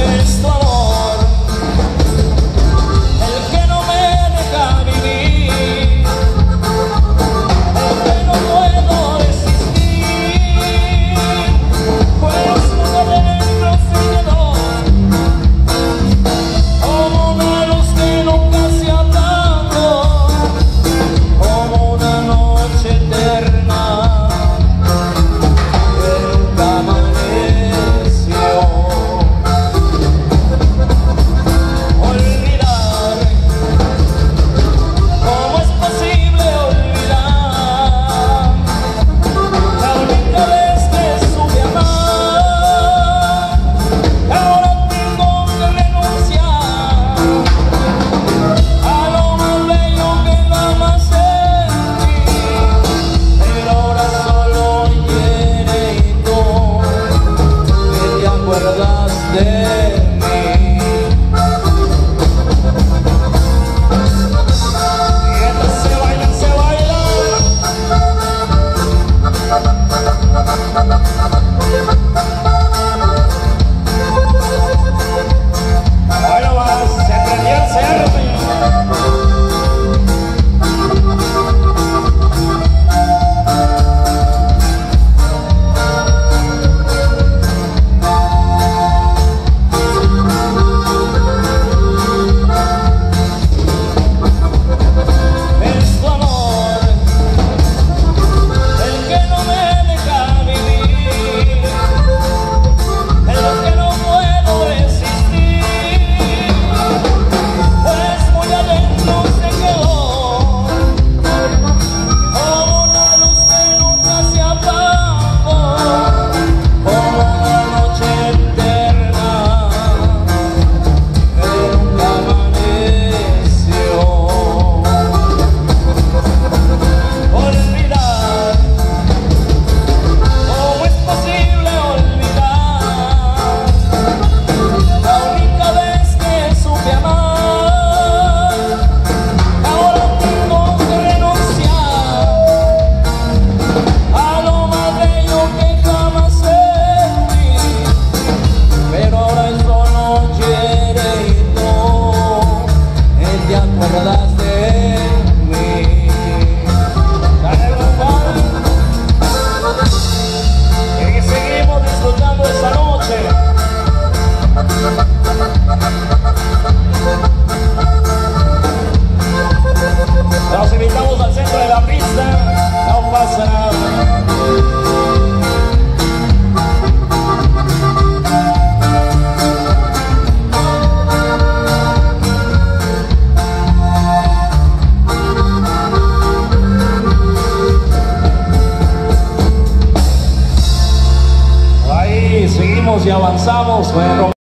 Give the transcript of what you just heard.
Es tu amor el que no me deja vivir, el que no puedo resistir, pues muy adentro se quedó como una luz que nunca se apagó, como una noche eterna que nunca amaneció. Olvidar, ¿cómo es posible olvidar la única vez que supe amar? Ahora tengo que renunciar a lo más bello que jamás sentí, pero ahora solo hiere y tú que te acuerdas de mí. Y esto se baila, se baila. Hoy no más, se prendió el cerro, señor. Es tu amor el que no me deja vivir, el que no puedo resistir, pues muy adentro se quedó como una luz que nunca se apagó, como una noche eterna que nunca amaneció. Olvidar, ¿cómo es posible olvidar la única vez que supe amar? Ahora tengo que renunciar a lo más bello que jamás sentí, pero ahora es solo hiere y tú te acuerdas de mí. Dale, compadre. Y seguimos disfrutando esta noche. Los invitamos al centro de la pista. No pasa nada. Ahí seguimos y avanzamos. Bueno.